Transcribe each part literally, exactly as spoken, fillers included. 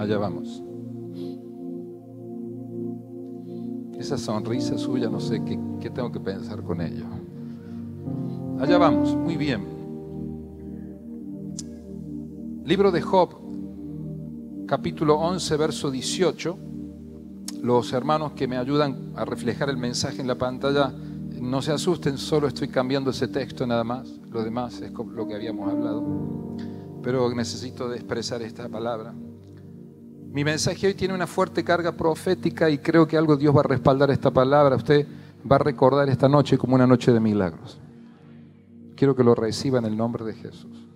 Allá vamos. Esa sonrisa suya, no sé qué, qué tengo que pensar con ello. Allá vamos, muy bien. Libro de Job, capítulo once, verso dieciocho. Los hermanos que me ayudan a reflejar el mensaje en la pantalla, no se asusten, solo estoy cambiando ese texto nada más. Lo demás es lo que habíamos hablado. Pero necesito de expresar esta palabra. Mi mensaje hoy tiene una fuerte carga profética y creo que algo Dios va a respaldar esta palabra. Usted va a recordar esta noche como una noche de milagros. Quiero que lo reciba en el nombre de Jesús.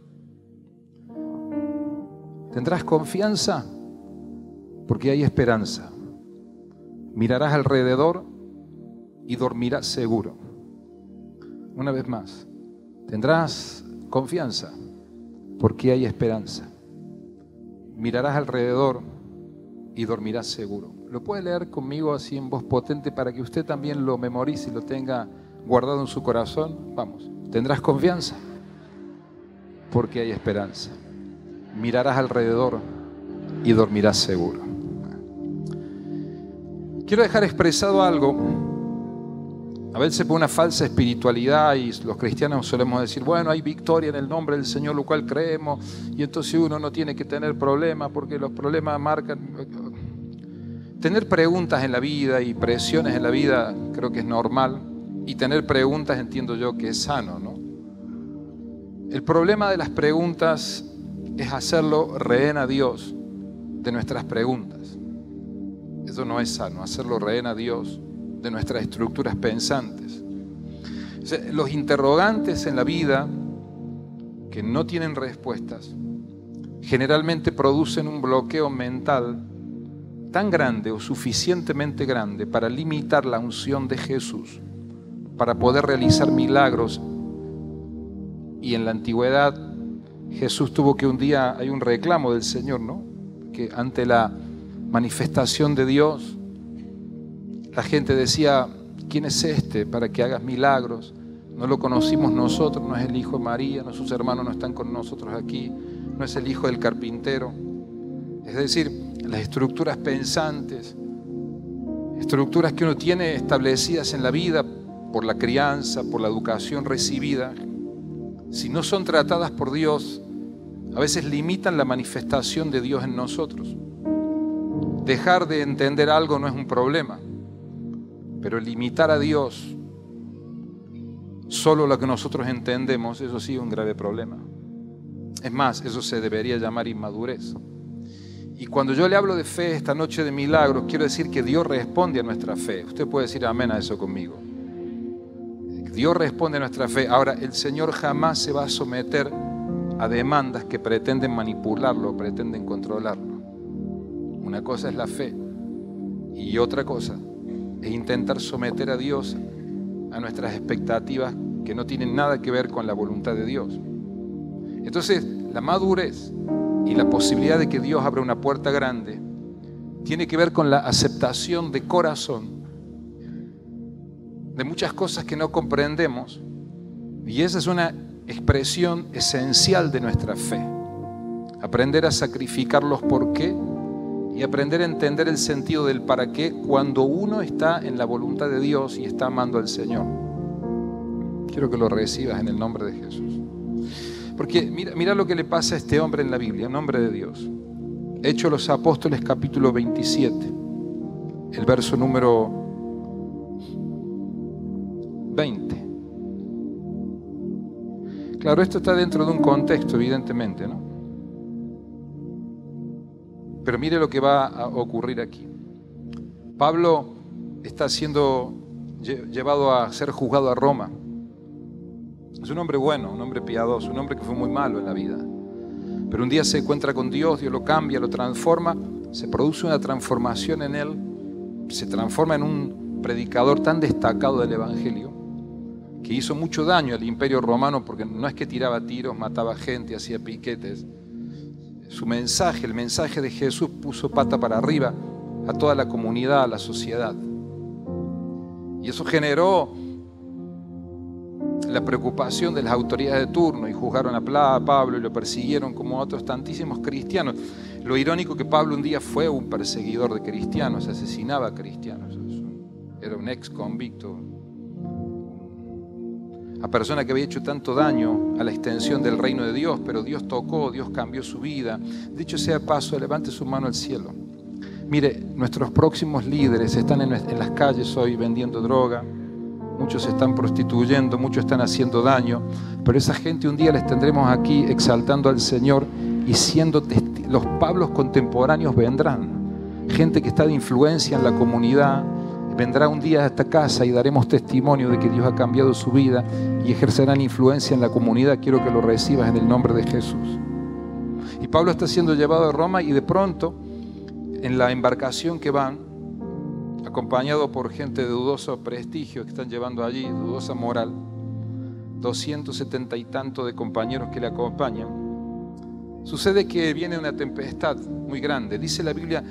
Tendrás confianza porque hay esperanza. Mirarás alrededor y dormirás seguro. Una vez más, tendrás confianza porque hay esperanza. Mirarás alrededor y dormirás seguro. ¿Lo puede leer conmigo así en voz potente para que usted también lo memorice y lo tenga guardado en su corazón? Vamos. Tendrás confianza porque hay esperanza. Mirarás alrededor y dormirás seguro. Quiero dejar expresado algo. A veces por una falsa espiritualidad y los cristianos solemos decir, bueno, hay victoria en el nombre del Señor, lo cual creemos, y entonces uno no tiene que tener problemas porque los problemas marcan. Tener preguntas en la vida y presiones en la vida creo que es normal, y tener preguntas entiendo yo que es sano, ¿no? El problema de las preguntas es hacerlo rehén a Dios de nuestras preguntas. Eso no es sano, hacerlo rehén a Dios de nuestras estructuras pensantes. O sea, los interrogantes en la vida que no tienen respuestas generalmente producen un bloqueo mental tan grande o suficientemente grande para limitar la unción de Jesús, para poder realizar milagros. Y en la antigüedad Jesús tuvo que un día, hay un reclamo del Señor, ¿no? Que ante la manifestación de Dios, la gente decía, ¿quién es este para que hagas milagros? No lo conocimos nosotros, no es el hijo de María, no, sus hermanos no están con nosotros aquí, no es el hijo del carpintero. Es decir, las estructuras pensantes, estructuras que uno tiene establecidas en la vida por la crianza, por la educación recibida, si no son tratadas por Dios, a veces limitan la manifestación de Dios en nosotros. Dejar de entender algo no es un problema, pero limitar a Dios solo lo que nosotros entendemos, eso sí es un grave problema. Es más, eso se debería llamar inmadurez. Y cuando yo le hablo de fe esta noche de milagros, quiero decir que Dios responde a nuestra fe. Usted puede decir amén a eso conmigo. Dios responde a nuestra fe. Ahora, el Señor jamás se va a someter a demandas que pretenden manipularlo, pretenden controlarlo. Una cosa es la fe y otra cosa es intentar someter a Dios a nuestras expectativas que no tienen nada que ver con la voluntad de Dios. Entonces, la madurez y la posibilidad de que Dios abra una puerta grande tiene que ver con la aceptación de corazón de muchas cosas que no comprendemos, y esa es una expresión esencial de nuestra fe. Aprender a sacrificar los por qué y aprender a entender el sentido del para qué cuando uno está en la voluntad de Dios y está amando al Señor. Quiero que lo recibas en el nombre de Jesús. Porque mira, mira lo que le pasa a este hombre en la Biblia, en nombre de Dios. Hechos de los Apóstoles, capítulo veintisiete, el verso número veinte. Claro, esto está dentro de un contexto, evidentemente, ¿no? Pero mire lo que va a ocurrir aquí. Pablo está siendo llevado a ser juzgado a Roma. Es un hombre bueno, un hombre piadoso, un hombre que fue muy malo en la vida. Pero un día se encuentra con Dios, Dios lo cambia, lo transforma, se produce una transformación en él, se transforma en un predicador tan destacado del Evangelio, que hizo mucho daño al imperio romano, porque no es que tiraba tiros, mataba gente, hacía piquetes. Su mensaje, el mensaje de Jesús, puso pata para arriba a toda la comunidad, a la sociedad. Y eso generó la preocupación de las autoridades de turno, y juzgaron a Pablo y lo persiguieron como a otros tantísimos cristianos. Lo irónico que Pablo un día fue un perseguidor de cristianos, asesinaba a cristianos. Era un ex convicto, a persona que había hecho tanto daño a la extensión del reino de Dios, pero Dios tocó, Dios cambió su vida. Dicho sea de paso, levante su mano al cielo. Mire, nuestros próximos líderes están en, en las calles hoy vendiendo droga, muchos se están prostituyendo, muchos están haciendo daño, pero esa gente un día les tendremos aquí exaltando al Señor y siendo testi- los Pablos contemporáneos vendrán. Gente que está de influencia en la comunidad, vendrá un día a esta casa y daremos testimonio de que Dios ha cambiado su vida y ejercerán influencia en la comunidad. Quiero que lo recibas en el nombre de Jesús. Y Pablo está siendo llevado a Roma y de pronto, en la embarcación que van, acompañado por gente de dudoso prestigio que están llevando allí, dudosa moral, doscientos setenta y tanto de compañeros que le acompañan, sucede que viene una tempestad muy grande. Dice la Biblia,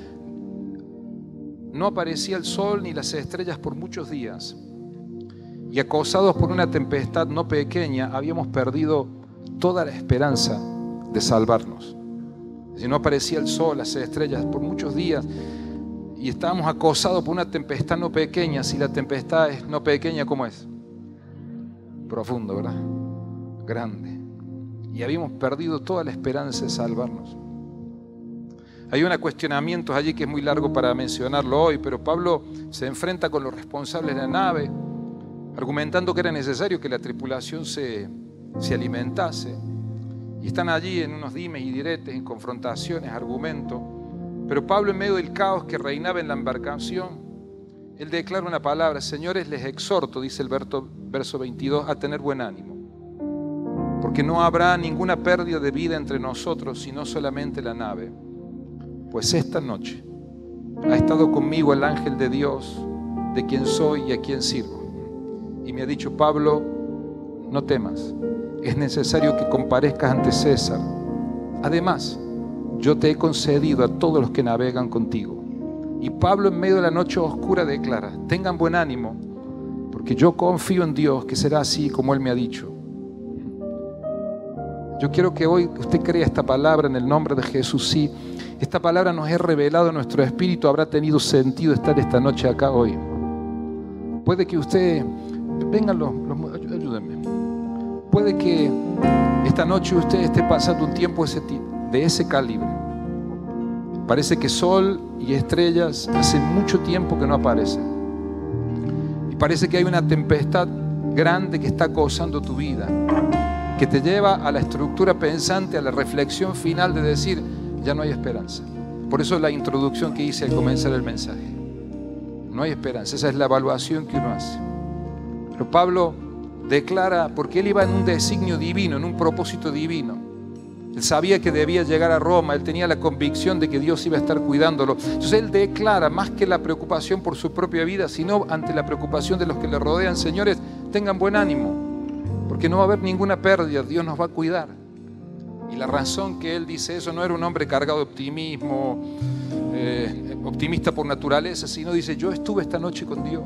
no aparecía el sol ni las estrellas por muchos días, y acosados por una tempestad no pequeña, habíamos perdido toda la esperanza de salvarnos. Si no aparecía el sol, las estrellas por muchos días, y estábamos acosados por una tempestad no pequeña. Si la tempestad es no pequeña, ¿cómo es? Profundo, ¿verdad? Grande. Y habíamos perdido toda la esperanza de salvarnos. Hay un cuestionamiento allí que es muy largo para mencionarlo hoy, pero Pablo se enfrenta con los responsables de la nave, argumentando que era necesario que la tripulación se, se alimentase. Y están allí en unos dimes y diretes, en confrontaciones, argumentos. Pero Pablo, en medio del caos que reinaba en la embarcación, él declara una palabra: señores, les exhorto, dice el verso, verso veintidós, a tener buen ánimo, porque no habrá ninguna pérdida de vida entre nosotros, sino solamente la nave. Pues esta noche ha estado conmigo el ángel de Dios, de quien soy y a quien sirvo. Y me ha dicho: Pablo, no temas, es necesario que comparezcas ante César. Además, yo te he concedido a todos los que navegan contigo. Y Pablo, en medio de la noche oscura, declara: tengan buen ánimo, porque yo confío en Dios que será así como Él me ha dicho. Yo quiero que hoy usted crea esta palabra en el nombre de Jesús. Sí, esta palabra nos es revelado en nuestro espíritu, habrá tenido sentido estar esta noche acá hoy. Puede que usted, vengan los, los ayúdenme. Puede que esta noche usted esté pasando un tiempo de ese calibre. Parece que sol y estrellas hace mucho tiempo que no aparecen. Y parece que hay una tempestad grande que está acosando tu vida, que te lleva a la estructura pensante, a la reflexión final de decir: ya no hay esperanza. Por eso la introducción que hice al comenzar el mensaje. No hay esperanza, esa es la evaluación que uno hace. Pero Pablo declara, porque él iba en un designio divino, en un propósito divino. Él sabía que debía llegar a Roma, él tenía la convicción de que Dios iba a estar cuidándolo. Entonces él declara, más que la preocupación por su propia vida, sino ante la preocupación de los que le rodean: señores, tengan buen ánimo, porque no va a haber ninguna pérdida, Dios nos va a cuidar. Y la razón que él dice eso, no era un hombre cargado de optimismo, eh, optimista por naturaleza, sino dice: yo estuve esta noche con Dios.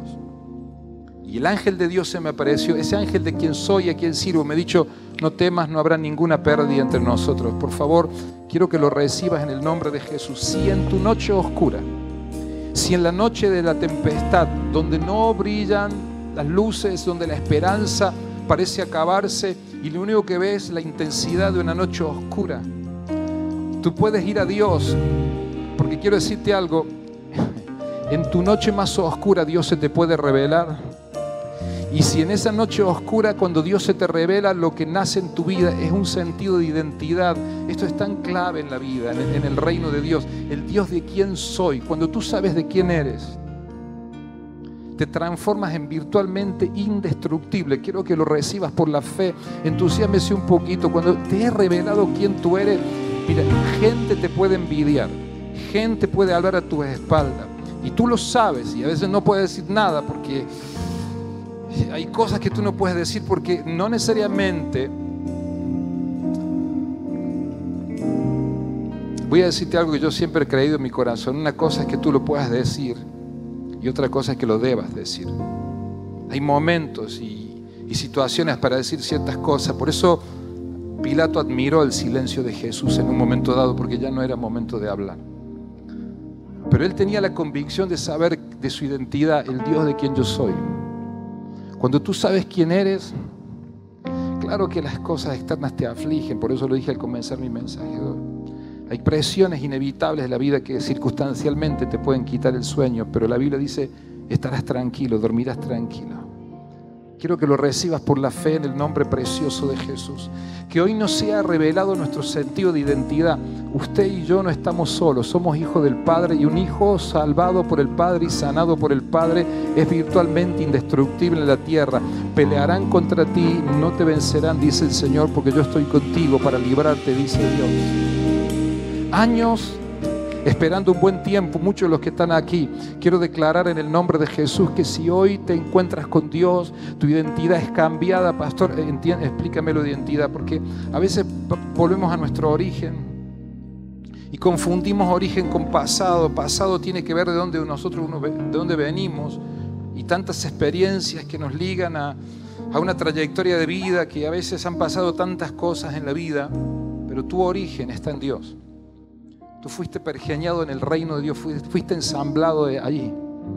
Y el ángel de Dios se me apareció, ese ángel de quien soy y a quien sirvo, me ha dicho: no temas, no habrá ninguna pérdida entre nosotros. Por favor, quiero que lo recibas en el nombre de Jesús. Si en tu noche oscura, si en la noche de la tempestad, donde no brillan las luces, donde la esperanza parece acabarse y lo único que ves es la intensidad de una noche oscura, tú puedes ir a Dios, porque quiero decirte algo: en tu noche más oscura Dios se te puede revelar. Y si en esa noche oscura, cuando Dios se te revela, lo que nace en tu vida es un sentido de identidad. Esto es tan clave en la vida, en el, en el reino de Dios. El Dios de quién soy. Cuando tú sabes de quién eres, te transformas en virtualmente indestructible. Quiero que lo recibas por la fe. Entusiásmese un poquito. Cuando te he revelado quién tú eres, mira, gente te puede envidiar, gente puede hablar a tu espalda, y tú lo sabes, y a veces no puedes decir nada porque hay cosas que tú no puedes decir, porque no necesariamente. Voy a decirte algo que yo siempre he creído en mi corazón: una cosa es que tú lo puedas decir y otra cosa es que lo debas decir. Hay momentos y, y situaciones para decir ciertas cosas. Por eso Pilato admiró el silencio de Jesús en un momento dado porque ya no era momento de hablar. Pero él tenía la convicción de saber de su identidad, el Dios de quien yo soy. Cuando tú sabes quién eres, claro que las cosas externas te afligen, por eso lo dije al comenzar mi mensaje. Hay presiones inevitables de la vida que circunstancialmente te pueden quitar el sueño, pero la Biblia dice, estarás tranquilo, dormirás tranquilo. Quiero que lo recibas por la fe en el nombre precioso de Jesús. Que hoy nos sea revelado nuestro sentido de identidad. Usted y yo no estamos solos, somos hijos del Padre, y un hijo salvado por el Padre y sanado por el Padre es virtualmente indestructible en la tierra. Pelearán contra ti, no te vencerán, dice el Señor, porque yo estoy contigo para librarte, dice Dios. Años esperando un buen tiempo, muchos de los que están aquí, quiero declarar en el nombre de Jesús que si hoy te encuentras con Dios, tu identidad es cambiada. Pastor, entiende, explícame la identidad, porque a veces volvemos a nuestro origen y confundimos origen con pasado. Pasado tiene que ver de dónde nosotros uno, de dónde venimos, y tantas experiencias que nos ligan a, a una trayectoria de vida, que a veces han pasado tantas cosas en la vida, pero tu origen está en Dios. Tú fuiste pergeñado en el reino de Dios, fuiste ensamblado de allí,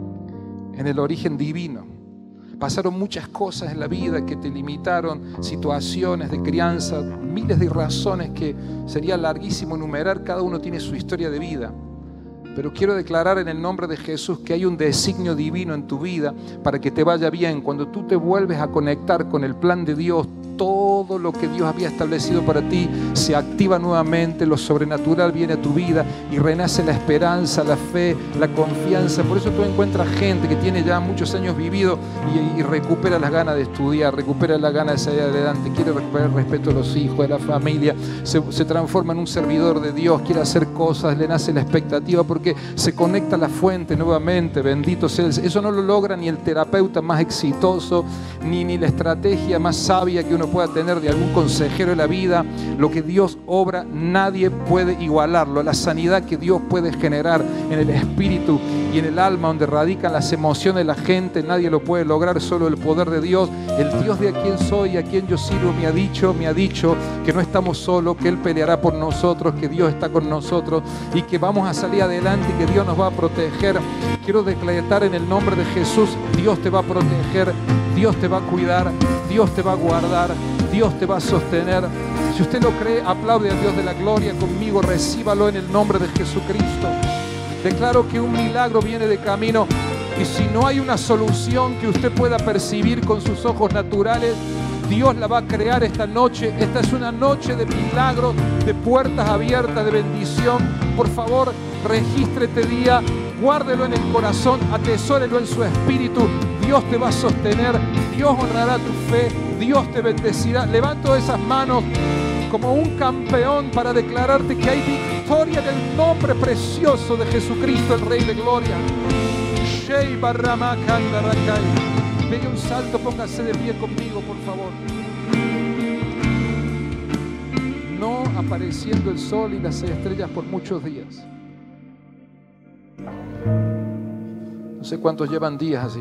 en el origen divino. Pasaron muchas cosas en la vida que te limitaron, situaciones de crianza, miles de razones que sería larguísimo enumerar, cada uno tiene su historia de vida. Pero quiero declarar en el nombre de Jesús que hay un designio divino en tu vida para que te vaya bien. Cuando tú te vuelves a conectar con el plan de Dios, todo lo que Dios había establecido para ti se activa nuevamente, lo sobrenatural viene a tu vida y renace la esperanza, la fe, la confianza. Por eso tú encuentras gente que tiene ya muchos años vivido y, y recupera las ganas de estudiar, recupera las ganas de salir adelante, quiere recuperar el respeto de los hijos, de la familia, se, se transforma en un servidor de Dios, quiere hacer cosas, le nace la expectativa porque se conecta a la fuente nuevamente. Bendito sea. Eso no lo logra ni el terapeuta más exitoso, ni, ni la estrategia más sabia que uno pueda tener de algún consejero de la vida. Lo que Dios obra, nadie puede igualarlo. La sanidad que Dios puede generar en el espíritu y en el alma, donde radican las emociones de la gente, nadie lo puede lograr, solo el poder de Dios. El Dios de a quien soy, a quien yo sirvo, me ha dicho, me ha dicho que no estamos solos, que Él peleará por nosotros, que Dios está con nosotros y que vamos a salir adelante y que Dios nos va a proteger. Quiero declarar en el nombre de Jesús, Dios te va a proteger, Dios te va a cuidar, Dios te va a guardar, Dios te va a sostener. Si usted lo cree, aplaude a Dios de la gloria conmigo, recíbalo en el nombre de Jesucristo. Declaro que un milagro viene de camino, y si no hay una solución que usted pueda percibir con sus ojos naturales, Dios la va a crear esta noche. Esta es una noche de milagros, de puertas abiertas, de bendición. Por favor, registre este día, guárdelo en el corazón, atesórelo en su espíritu. Dios te va a sostener, Dios honrará tu fe, Dios te bendecirá. Levanto esas manos como un campeón para declararte que hay victoria en el nombre precioso de Jesucristo, el Rey de Gloria. Pegue un salto, póngase de pie conmigo, por favor. No apareciendo el sol y las estrellas por muchos días. No sé cuántos llevan días así.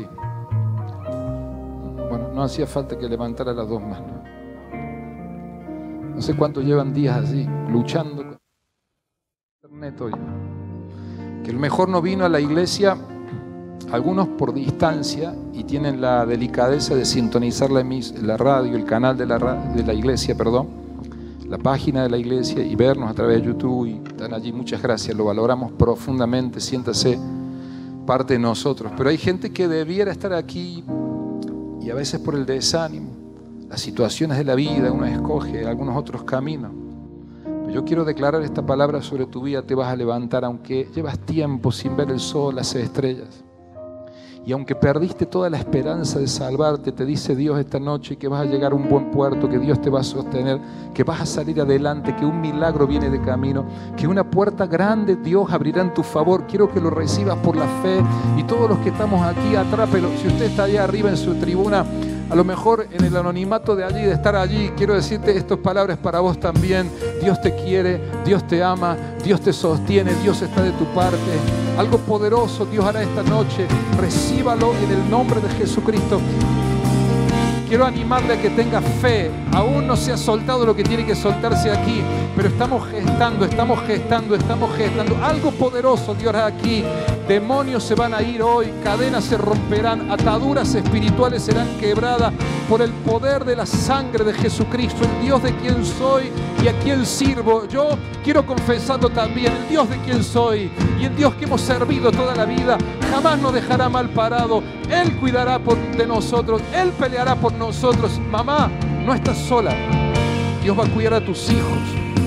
Bueno, no hacía falta que levantara las dos manos. No sé cuántos llevan días así, luchando con internet hoy. Que el mejor no vino a la iglesia, algunos por distancia, y tienen la delicadeza de sintonizar la, emis, la radio, el canal de la, de la iglesia, perdón, la página de la iglesia, y vernos a través de YouTube, y están allí. Muchas gracias, lo valoramos profundamente, siéntase parte de nosotros. Pero hay gente que debiera estar aquí y a veces por el desánimo, las situaciones de la vida, uno escoge algunos otros caminos. Pero yo quiero declarar esta palabra sobre tu vida: te vas a levantar aunque llevas tiempo sin ver el sol, las estrellas. Y aunque perdiste toda la esperanza de salvarte, te dice Dios esta noche que vas a llegar a un buen puerto, que Dios te va a sostener, que vas a salir adelante, que un milagro viene de camino, que una puerta grande Dios abrirá en tu favor. Quiero que lo recibas por la fe, y todos los que estamos aquí, atrápelo. Si usted está allá arriba en su tribuna, a lo mejor en el anonimato de allí, de estar allí, quiero decirte estas palabras para vos también. Dios te quiere, Dios te ama, Dios te sostiene, Dios está de tu parte. Algo poderoso Dios hará esta noche. Recíbalo en el nombre de Jesucristo. Quiero animarle a que tenga fe. Aún no se ha soltado lo que tiene que soltarse aquí, pero estamos gestando, estamos gestando, estamos gestando. Algo poderoso Dios hará aquí. Demonios se van a ir hoy, cadenas se romperán, ataduras espirituales serán quebradas por el poder de la sangre de Jesucristo, el Dios de quien soy y a quien sirvo. Yo quiero confesarlo también, el Dios de quien soy y el Dios que hemos servido toda la vida, jamás nos dejará mal parado. Él cuidará por, de nosotros, Él peleará por nosotros. Mamá, no estás sola. Dios va a cuidar a tus hijos.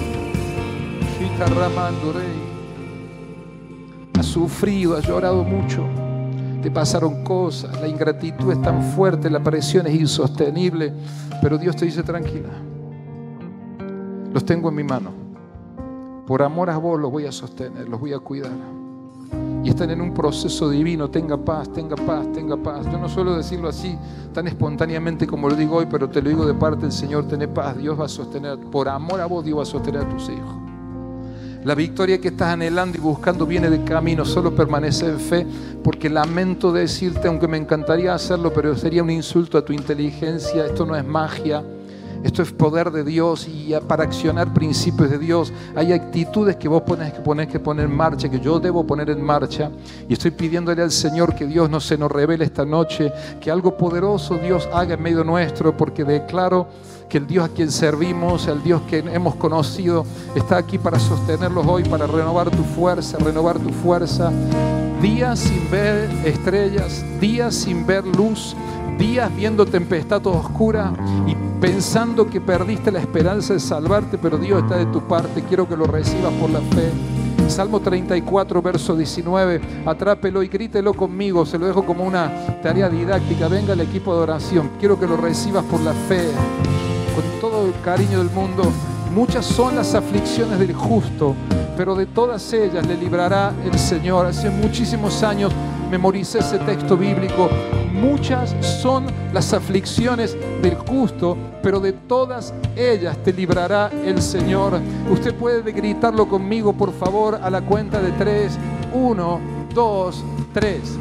Has sufrido, has llorado mucho. Te pasaron cosas, la ingratitud es tan fuerte, la presión es insostenible, pero Dios te dice tranquila. Los tengo en mi mano. Por amor a vos los voy a sostener, los voy a cuidar. Y están en un proceso divino. Tenga paz, tenga paz, tenga paz. Yo no suelo decirlo así tan espontáneamente como lo digo hoy, pero te lo digo de parte del Señor. Tené paz, Dios va a sostener. Por amor a vos, Dios va a sostener a tus hijos. La victoria que estás anhelando y buscando viene de camino. Solo permanece en fe, porque lamento decirte, aunque me encantaría hacerlo, pero sería un insulto a tu inteligencia. Esto no es magia. Esto es poder de Dios, y para accionar principios de Dios hay actitudes que vos tenés que poner, que poner en marcha, que yo debo poner en marcha. Y estoy pidiéndole al Señor que Dios no se nos revele esta noche, que algo poderoso Dios haga en medio nuestro, porque declaro que el Dios a quien servimos, el Dios que hemos conocido, está aquí para sostenerlos hoy, para renovar tu fuerza, renovar tu fuerza. Días sin ver estrellas, días sin ver luz, días viendo tempestad toda oscura y pensando que perdiste la esperanza de salvarte, pero Dios está de tu parte. Quiero que lo recibas por la fe. Salmo treinta y cuatro, verso diecinueve. Atrápelo y grítelo conmigo. Se lo dejo como una tarea didáctica. Venga el equipo de oración. Quiero que lo recibas por la fe, con todo el cariño del mundo. Muchas son las aflicciones del justo, pero de todas ellas le librará el Señor. Hace muchísimos años memoricé ese texto bíblico. Muchas son las aflicciones del justo, pero de todas ellas te librará el Señor. Usted puede gritarlo conmigo, por favor, a la cuenta de tres. Uno, dos, tres.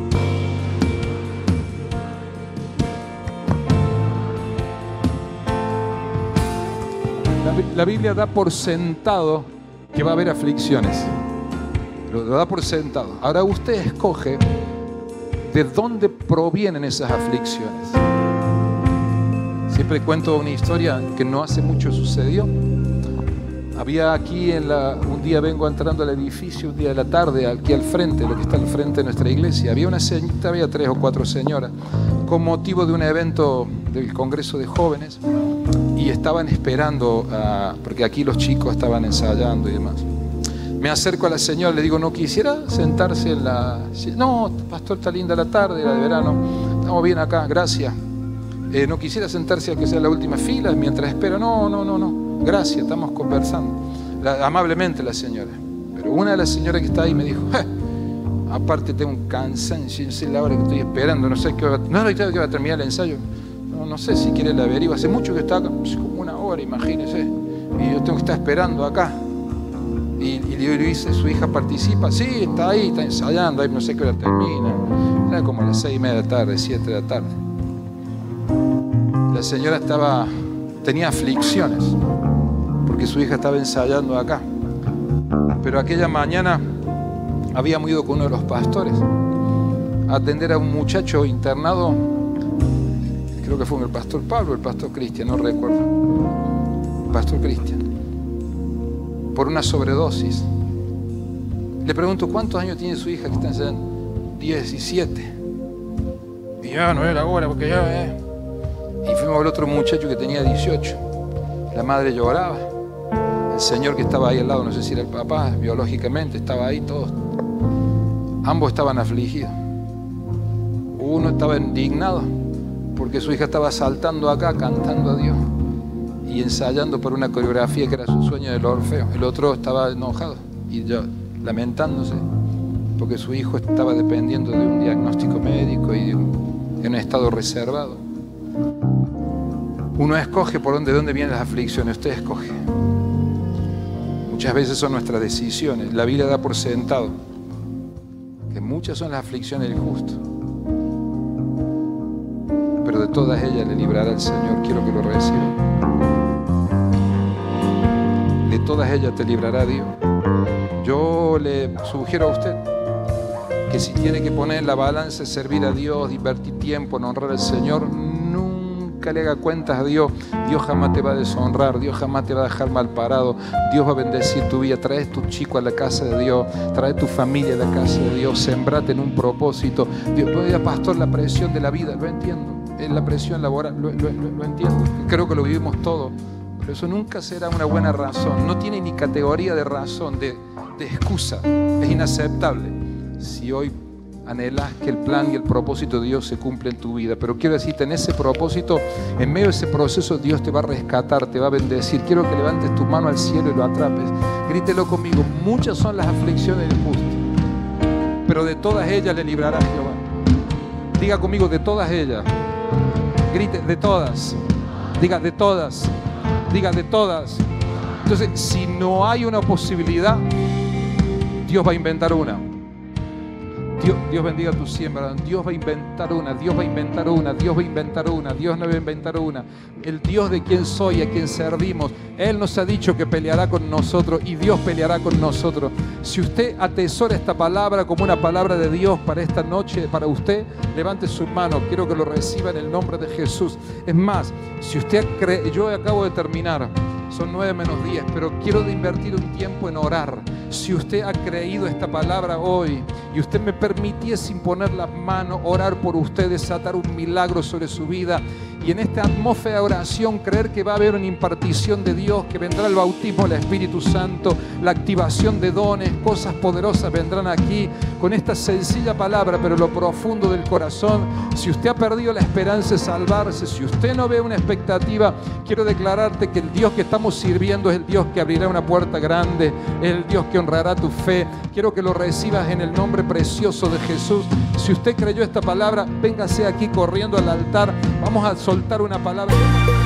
La, la Biblia da por sentado que va a haber aflicciones. Lo da por sentado. Ahora usted escoge de dónde provienen esas aflicciones. Siempre cuento una historia que no hace mucho sucedió. Había aquí, en la, un día vengo entrando al edificio, un día de la tarde, aquí al frente, lo que está al frente de nuestra iglesia. Había una señorita, había tres o cuatro señoras, con motivo de un evento del Congreso de Jóvenes, y estaban esperando, a, porque aquí los chicos estaban ensayando y demás. Me acerco a la señora, le digo, ¿no quisiera sentarse en la...? No, pastor, está linda la tarde, era de verano, estamos bien acá, gracias. Eh, ¿No quisiera sentarse a que sea la última fila mientras espera? No, no, no, no, gracias, estamos conversando. La, amablemente la señora. Pero una de las señoras que está ahí me dijo, aparte tengo un cansancio, no sé la hora que estoy esperando, no sé qué va, no, no, que va a terminar el ensayo. No, no sé si quiere la averiguo, hace mucho que está acá, como una hora, imagínese, y yo tengo que estar esperando acá. Y, y le dice, su hija participa, sí, está ahí, está ensayando, ahí no sé qué hora termina. Era como a las seis y media de la tarde, siete de la tarde. La señora estaba, tenía aflicciones, porque su hija estaba ensayando acá. Pero aquella mañana habíamos ido con uno de los pastores a atender a un muchacho internado, creo que fue el pastor Pablo, el pastor Cristian, no recuerdo, el pastor Cristian, por una sobredosis. Le pregunto, ¿cuántos años tiene su hija que está ensayando? diecisiete. Y ya no era ahora, porque ya... Eh. Y fuimos al otro muchacho que tenía dieciocho. La madre lloraba. El señor que estaba ahí al lado, no sé si era el papá, biológicamente, estaba ahí todos. Ambos estaban afligidos. Uno estaba indignado porque su hija estaba saltando acá, cantando a Dios y ensayando por una coreografía que era su sueño del Orfeo. El otro estaba enojado y ya lamentándose porque su hijo estaba dependiendo de un diagnóstico médico y de un, de un estado reservado. Uno escoge por dónde, dónde vienen las aflicciones. Usted escoge. Muchas veces son nuestras decisiones. La Biblia da por sentado que muchas son las aflicciones del justo, pero de todas ellas le librará el Señor. Quiero que lo reciban. De todas ellas te librará Dios. Yo le sugiero a usted que si tiene que poner en la balanza servir a Dios, invertir tiempo en honrar al Señor, nunca le haga cuentas a Dios. Dios jamás te va a deshonrar, Dios jamás te va a dejar mal parado. Dios va a bendecir tu vida. Traes tus chicos a la casa de Dios, trae tu familia a la casa de Dios, sembrate en un propósito. Dios, pastor, la presión de la vida, lo entiendo, es la presión laboral, lo, lo, lo, lo entiendo, creo que lo vivimos todos, pero eso nunca será una buena razón, no tiene ni categoría de razón, de, de excusa, es inaceptable. Si hoy anhelas que el plan y el propósito de Dios se cumpla en tu vida, pero quiero decirte, en ese propósito, en medio de ese proceso, Dios te va a rescatar, te va a bendecir. Quiero que levantes tu mano al cielo y lo atrapes. Grítelo conmigo: muchas son las aflicciones del justo, pero de todas ellas le librará Jehová. Diga conmigo: de todas ellas. Grite: de todas. Diga: de todas. Diga: de todas. Entonces, si no hay una posibilidad, Dios va a inventar una. Dios, Dios bendiga tu siembra. Dios va a inventar una, Dios va a inventar una, Dios va a inventar una, Dios no va a inventar una. El Dios de quien soy, a quien servimos, Él nos ha dicho que peleará con nosotros y Dios peleará con nosotros. Si usted atesora esta palabra como una palabra de Dios para esta noche, para usted, levante su mano. Quiero que lo reciba en el nombre de Jesús. Es más, si usted cree, yo acabo de terminar, son nueve menos diez, pero quiero invertir un tiempo en orar. Si usted ha creído esta palabra hoy y usted me permitiese, sin poner las manos, orar por usted, desatar un milagro sobre su vida, y en esta atmósfera de oración creer que va a haber una impartición de Dios, que vendrá el bautismo del Espíritu Santo, la activación de dones, cosas poderosas vendrán aquí con esta sencilla palabra, pero lo profundo del corazón. Si usted ha perdido la esperanza de salvarse, si usted no ve una expectativa, quiero declararte que el Dios que estamos sirviendo es el Dios que abrirá una puerta grande, es el Dios que honrará tu fe. Quiero que lo recibas en el nombre precioso de Jesús. Si usted creyó esta palabra, véngase aquí corriendo al altar. Vamos a soltar una palabra.